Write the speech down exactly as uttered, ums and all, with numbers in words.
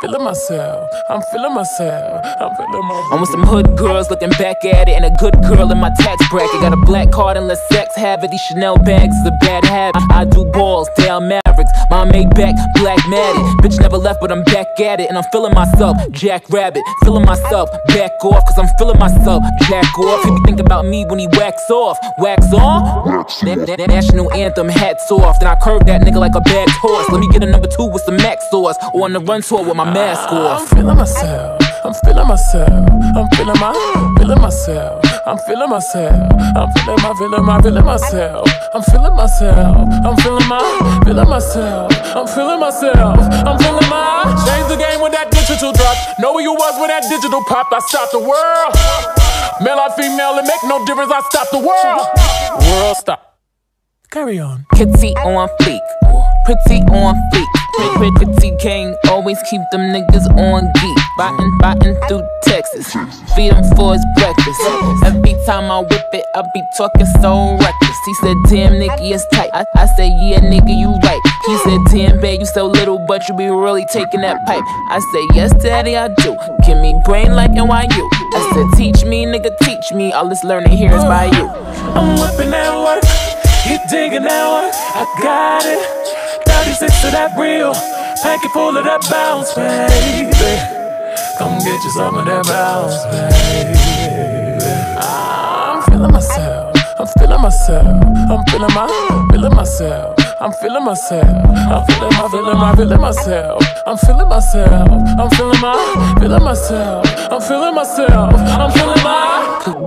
feeling myself, I'm feeling myself, I'm feeling myself. I'm with some hood girls looking back at it, and a good girl in my tax bracket. Got a black card and let sex have it. These Chanel bags is a bad habit. I do balls, down Mavericks. My Maybach, black matted. Bitch never left, but I'm back at it. And I'm feeling myself, Jack Rabbit. Feeling myself, back off, cause I'm feeling myself, jack off. He be think about me when he wax off. Wax on? That, that, that national anthem, hats off. Then I curve that nigga like a bagged horse. Let me get a number two with some max sauce, or on the run tour with my mask off. I'm feeling myself, I'm feeling myself, I'm feeling my, feeling myself, I'm feeling myself, I'm feeling my, feeling my, feeling myself, I'm feeling myself, I'm feeling my, feeling myself, I'm feeling myself, I'm feeling my. Change the game when that digital drop. Know who you was when that digital popped. I stopped the world. Male or female, it make no difference. I stopped the world. World stop. Carry on. Kitty on fleek, pretty on fleek. Pretty king, always keep them niggas on geek. Biting, biting through Texas, feed him for his breakfast. Every time I whip it, I be talking so reckless. He said, damn nigga, it's tight. I, I said, yeah nigga, you right. He said, damn babe, you so little, but you be really taking that pipe. I said, yes daddy, I do. Give me brain like N Y U. I said, teach me nigga, teach me. All this learning here is by you. I'm whipping that work, he digging that work. I got it. thirty-six of that real, pack it full of that bounce, baby. Come get you some of that bounce, baby. I'm feeling myself, I'm feeling myself, I'm feeling my, feeling myself, I'm feeling myself, I'm feeling my, feeling my, feeling myself, I'm feeling myself, I'm feeling my, feeling myself, I'm feeling myself, I'm feeling my.